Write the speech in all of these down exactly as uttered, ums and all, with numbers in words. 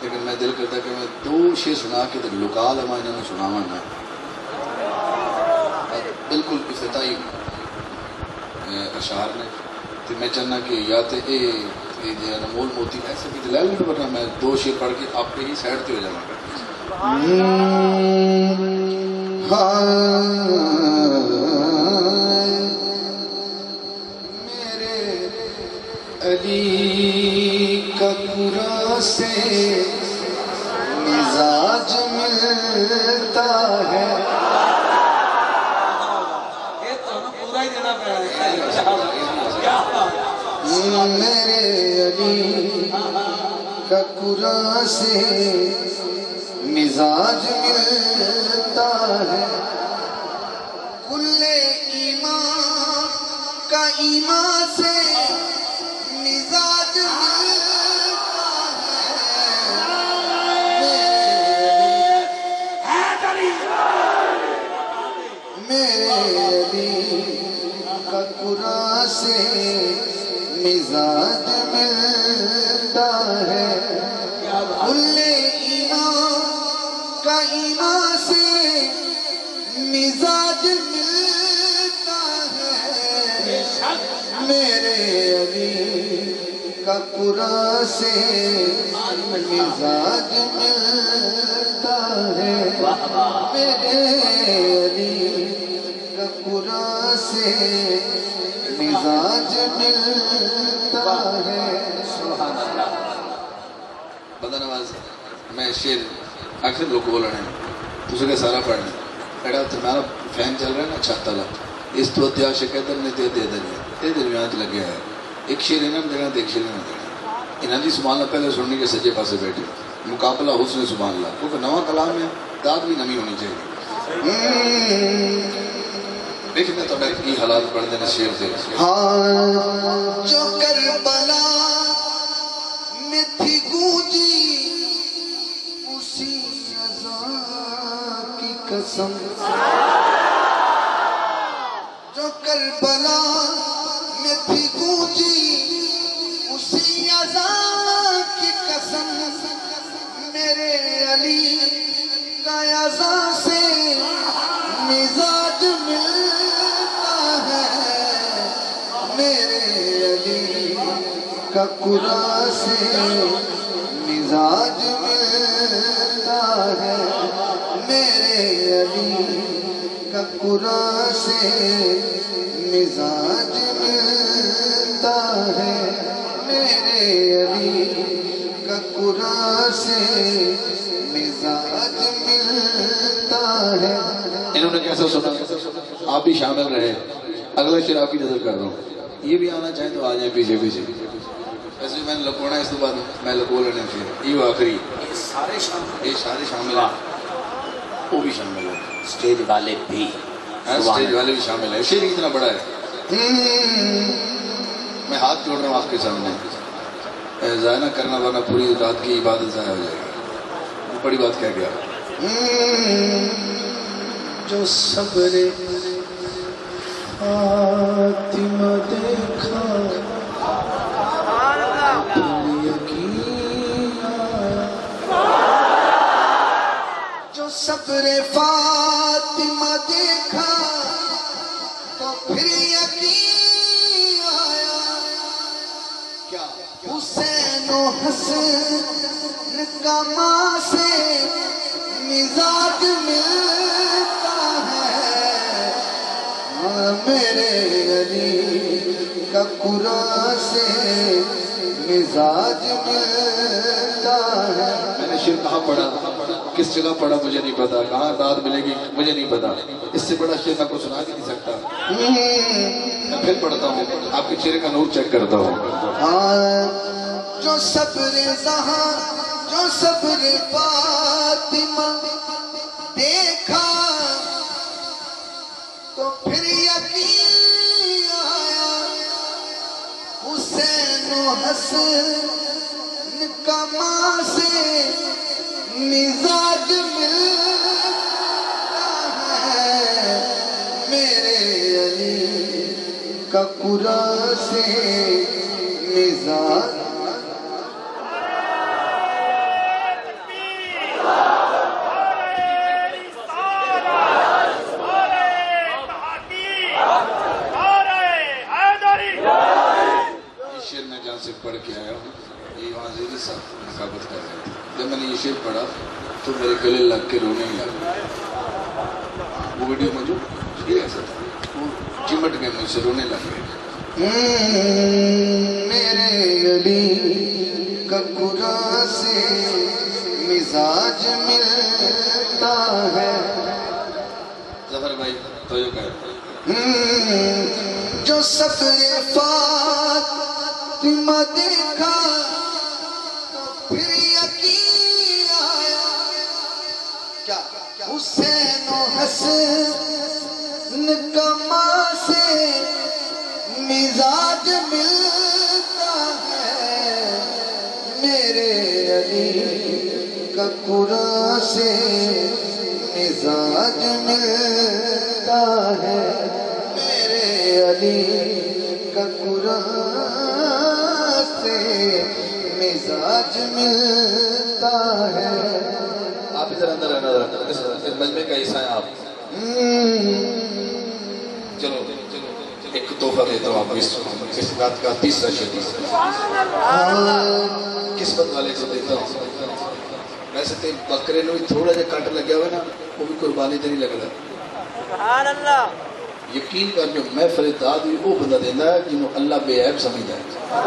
لیکن میں دل کرتا کہ میں دو شے سنا کے لکا لما انہوں نے سناوا نا بالکل افتتاحی اشعار نے تو میں چاہنا کہ یا تو یہ انمول موتی ایسے بھی دلائل نہیں ورنہ میں دو شعر پڑھ کے آپ پہ ہی سائڈ پہ ہو جانا میرے علی کا قرآن سے مزاج ملتا ہے میرے علی کا قرآن سے مزاج ملتا ہے کل ایمان کا ایمان سے مزاج ملتا ہے میرے علی کا قرآن سے مزاج ملتا ہے کل ایمان کا ایمان سے مزاج ملتا ہے میرے علی کا قرآن سے مزاج ملتا ہے میرے علی کا قرآن سے مزاج ملتا ہے سبحان اللہ بندہ نواز میں شیر آخر لوگ بول رہے ہیں تو کے سارا پڑھنا ایڈا تمہارا فین چل رہا ہے نا چھت والا اس تو اتیا شکایتر نے تے دے دنیا تے درمیان چ لگیا ہے ایک شیر انہوں نے دینا ایک شیر انہوں نے دینا انہوں نے سبحان اللہ پہلے سننے کے سجے پاسے بیٹھے مقابلہ حسن سبحان اللہ کیونکہ نواں کلام ہے داد بھی نمی ہونی چاہیے دیکھنے تو بیٹھ کی حالات پڑھ دینے شیر سے ہاں جو کربلا میں تھی گونجی اسی اذان کی قسم جو کربلا میں تھی گونجی اسی اذان کی قسم میرے علی کا اذان سے مزاج ملتا ہے میرے علی کا قرآن سے مزاج ملتا ہے میرے علی کا قرآن سے مزاج ملتا ہے میرے علی کا قرآن سے مزاج ملتا ہے انہوں نے کیسا سنا آپ بھی شامل رہے اگلا شعر آپ کی نظر کر رہا ہوں یہ بھی آنا چاہیں تو آ جائیں پیچھے پیچھے ایسے میں نے لکونا ہے اس کے بعد میں لکو لینے پھر یہ آخری یہ سارے شامل یہ سارے شامل ہیں وہ بھی شامل ہیں سٹیج والے بھی سٹیج والے بھی شامل ہیں شعر اتنا بڑا ہے میں ہاتھ جوڑ رہا ہوں آپ کے سامنے ضائع نہ کرنا ورنہ پوری رات کی عبادت ضائع ہو جائے گی بڑی بات کہہ گیا جو صبر فاطمہ دیکھا یقین جو صبر فاطمہ دیکھا تو پھر یقین آیا کیا حسین و حسن کا ماں سے مزاج ملتا ہے میرے علی کا قرآن سے مزاج ملتا ہے میں نے شعر کہاں پڑھا کس جگہ پڑھا مجھے نہیں پتا کہاں داد ملے گی مجھے نہیں پتا اس سے بڑا شعر میں کو سنا بھی نہیں سکتا میں پھر پڑھتا ہوں آپ کے چہرے کا نور چیک کرتا ہوں جو صبر زہاں جو صبر فاطمہ دیکھا تو پھر یقین آیا حسین و حسن کا ماں سے مزاج ملتا ہے میرے علی کا قرآن سے مزاج ثابت کر رہے تھے. جب میں نے یہ شعر پڑھا تو میرے گلے لگ کے رونے ہی لگا. وہ ویڈیو موجود یہ ایسا تھا, وہ چمٹ گئے مجھ سے, رونے لگ گئے. میرے علی کا قرآن سے مزاج ملتا ہے. ظفر بھائی تو جو کہہ جو سفر فاطمہ دیکھا تو پھر یقین آیا, کیا حسین و حسن کا ماں سے مزاج ملتا ہے. میرے علی کا قرآن سے مزاج ملتا ہے. میرے علی کا قرآن سے مزاج ملتا ہے. آپ ادھر اندر رہنا, اس مجمع کا حصہ ہیں آپ. چلو ایک تحفہ دیتا ہوں آپ کو اس رات کا تیسرا شعر قسمت والے کو دیتا ہوں. ویسے تو بکرے نو تھوڑا جا کٹ لگیا ہوا نا, وہ بھی قربانی تو نہیں لگ رہا. سبحان اللہ. یقین کر جو محفل داد بھی وہ بندہ دینا ہے جنہوں اللہ بے عیب سمجھتا ہے.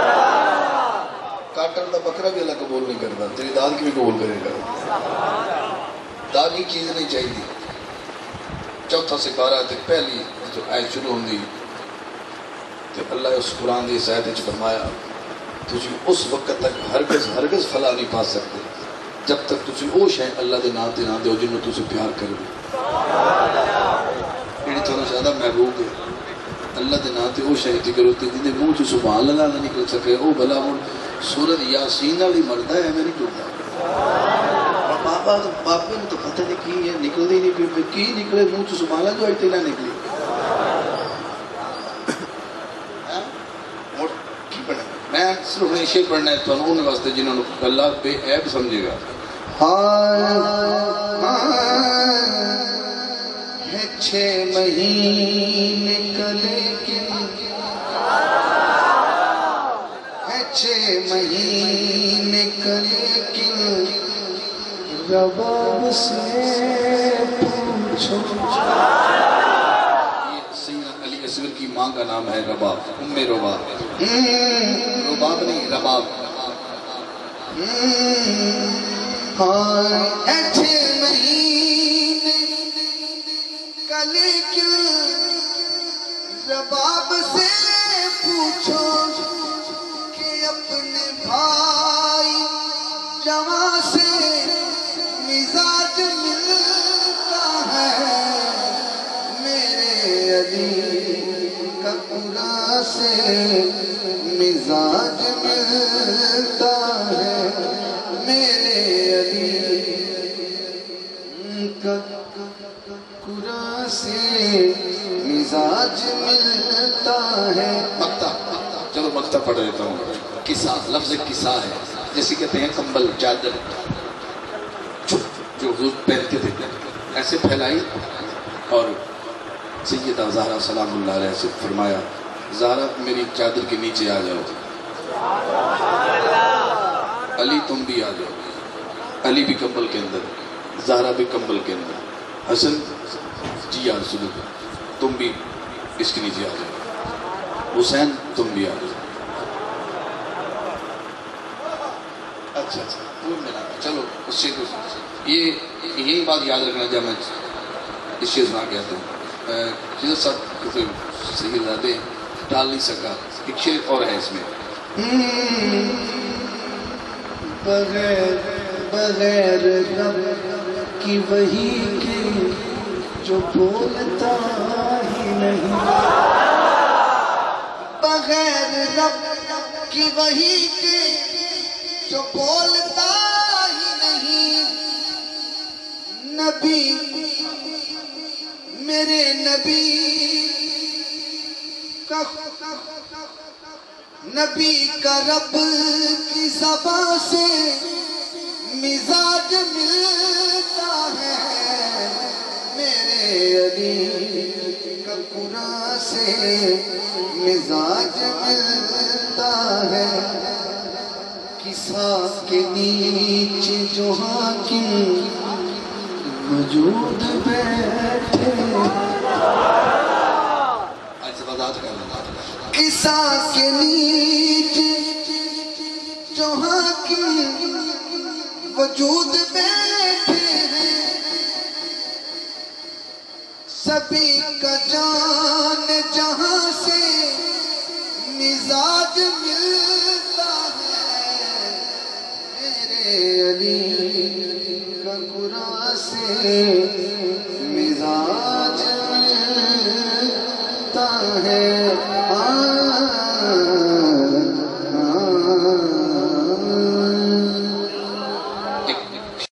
کاٹن کا بکرا بھی اللہ قبول نہیں کرتا, تیری داد کی بھی قبول کرے گا. داغی چیز نہیں چاہیے. چوتھا سپارہ تک پہلی جو آیت شروع ہوندی تو اللہ اس قرآن دی آیت وچ فرمایا تجھے اس وقت تک ہرگز ہرگز فلاح نہیں پا سکتے جب تک تجھے او شے اللہ دے نام تے نہ دیو جنوں تجھے پیار کرو. جڑی تھانوں زیادہ محبوب ہے اللہ دے نام تے او شے تے کرو تے جن دے منہ چ سبحان اللہ نہ نکل سکے. او بھلا ہن سورۃ یاسین والی مردا ہے میں نہیں ٹوٹا. بابا تو باپے نے تو پتہ نہیں کی ہے نکلدی نہیں پھر کی نکلے منہ چ سبحان اللہ جو اج تے نہ نکلی. میں صرف یہ شعر پڑھنا ہے تو ان واسطے جنہوں نے اللہ بے عیب سمجھے گا. ہے چھ مہینے کا لیکن ہے چھ مہینے کا لیکن رباب سے پوچھو. علی اصغر کی ماں کا نام ہے رباب, ام رباب. رباب نہیں رباب. اچھے مہینے کا لیکن رباب سے پوچھو کہ اپنے بھائی جواں سے مزاج ملتا ہے. میرے علی کا قرآن سے مزاج ملتا ہے. میرے علی کا قرآن سے مزاج ملتا ہے. مکتا, چلو مکتا پڑھ لیتا ہوں. قصہ, لفظ قصہ ہے جیسے کہتے ہیں کمبل چادر جو حضور پہنتے تھے ایسے پھیلائی اور سیدہ زہرا سلام اللہ علیہ سے فرمایا زہرا میری چادر کے نیچے آ جاؤ. علی تم بھی آ جاؤ. علی بھی کمبل کے اندر, زہرا بھی کمبل کے اندر. حسن جی آ رسول تم بھی اس کے نیچے آ جاؤ. حسین تم بھی آ جاؤ. اچھا اچھا چلو اس سے یہ یہی بات یاد رکھنا جب میں اس چیز سنا کے آتا ہوں. جیسے سب کسی صحیح زیادہ ڈال نہیں سکا. ایک شعر اور ہے اس میں. بغیر بغیر رب کی وہی کے جو بولتا ہی نہیں. بغیر رب کی وہی کے جو بولتا ہی نہیں. نبی میرے نبی کا نبی کا رب کی زبان سے مزاج ملتا ہے. میرے علی کا قرآن سے مزاج ملتا ہے. کسا کے نیچے جو حاکم وجود بیٹھے کسا کے نیچے جو حاکم وجود بیٹھے ہیں سبھی کا جان جہاں سے مزاج ملتا ہے میرے علی کا قرآن سے مزاج ملتا ہے